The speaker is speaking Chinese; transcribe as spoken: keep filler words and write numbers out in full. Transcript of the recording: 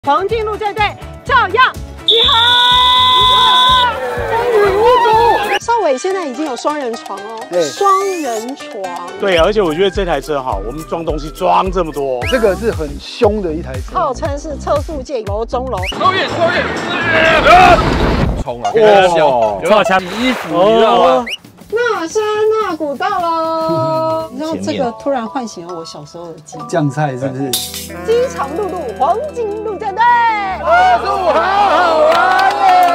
黄金陆战队照样集合。风雨无阻。少伟现在已经有双人床哦，双人床。 对，而且我觉得这台车好，我们装东西装这么多， 这个是很凶的一台车， 号称是测速界楼中楼。 超越，超越！冲啊！ 哇，超强衣服，你知道吗？ 那山那古道喽，你知道这个突然唤醒了我小时候的记忆。 酱菜是不是？ 机场陆路黄金陆战队， 路好好玩耶！